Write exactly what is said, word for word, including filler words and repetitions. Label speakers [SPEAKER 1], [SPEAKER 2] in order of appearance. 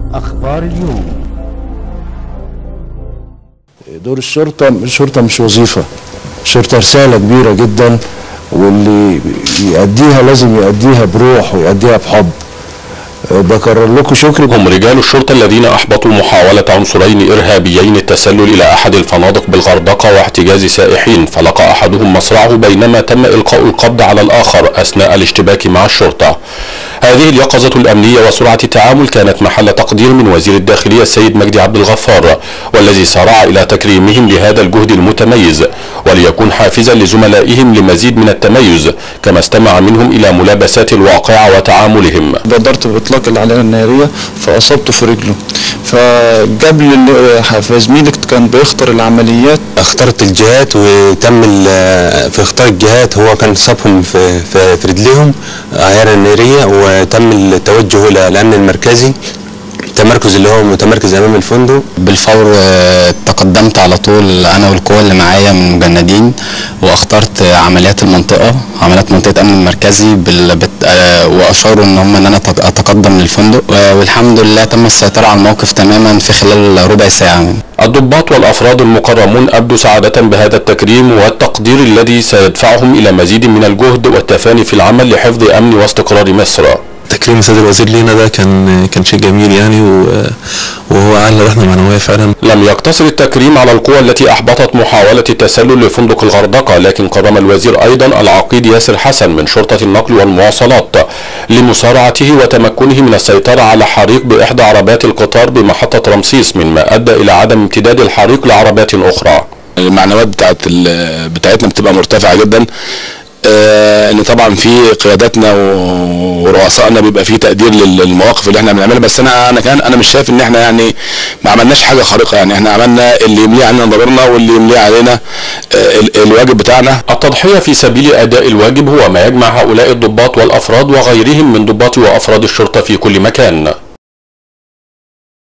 [SPEAKER 1] أخبار اليوم.
[SPEAKER 2] دور الشرطة الشرطة مش وظيفة، الشرطة رسالة كبيرة جدا، واللي يأديها لازم يأديها بروح ويأديها بحب. بكرر لكم شكري.
[SPEAKER 3] هم رجال الشرطة الذين أحبطوا محاولة عنصرين إرهابيين التسلل إلى أحد الفنادق بالغردقة واحتجاز سائحين، فلقى أحدهم مصرعه بينما تم إلقاء القبض على الآخر أثناء الاشتباك مع الشرطة. هذه اليقظة الأمنية وسرعة التعامل كانت محل تقدير من وزير الداخلية السيد مجدي عبد الغفار، والذي سارع إلى تكريمهم لهذا الجهد المتميز وليكون حافزا لزملائهم لمزيد من التميز، كما استمع منهم إلى ملابسات الواقعة وتعاملهم.
[SPEAKER 4] بادرت بإطلاق العلامة النارية فأصبته في رجله، فقبل زميلك كان بيختار العمليات.
[SPEAKER 5] اخترت الجهات وتم في اختار الجهات، هو كان صابهم في في, في رجليهم عيارة نارية، وتم التوجه إلى الأمن المركزي، التمركز اللي هو متمركز امام الفندق.
[SPEAKER 6] بالفور تقدمت على طول انا والقوى اللي معايا من مجندين، واخترت عمليات المنطقه، عمليات منطقه امن المركزي، واشاروا ان هم ان انا اتقدم للفندق، والحمد لله تم السيطره على الموقف تماما في خلال ربع ساعه.
[SPEAKER 3] الضباط والافراد المكرمون ابدوا سعاده بهذا التكريم والتقدير الذي سيدفعهم الى مزيد من الجهد والتفاني في العمل لحفظ امن واستقرار مصر.
[SPEAKER 7] تكريم السيد الوزير لينا ده كان كان شيء جميل يعني، وهو على روحنا معنويه فعلا.
[SPEAKER 3] لم يقتصر التكريم على القوى التي احبطت محاوله التسلل لفندق الغردقه، لكن كرم الوزير ايضا العقيد ياسر حسن من شرطه النقل والمواصلات لمسارعته وتمكنه من السيطره على حريق باحدى عربات القطار بمحطه رمسيس، مما ادى الى عدم امتداد الحريق لعربات اخرى.
[SPEAKER 8] المعنويات بتاعت بتاعتنا بتبقى مرتفعه جدا، آه ان طبعا في قياداتنا ورؤسائنا بيبقى في تقدير للمواقف اللي احنا بنعملها، بس انا انا كان انا مش شايف ان احنا يعني ما عملناش حاجه خارقه، يعني احنا عملنا اللي يمليه علينا ضميرنا واللي يمليه علينا آه الواجب بتاعنا.
[SPEAKER 3] التضحيه في سبيل اداء الواجب هو ما يجمع هؤلاء الضباط والافراد وغيرهم من ضباط وافراد الشرطه في كل مكان.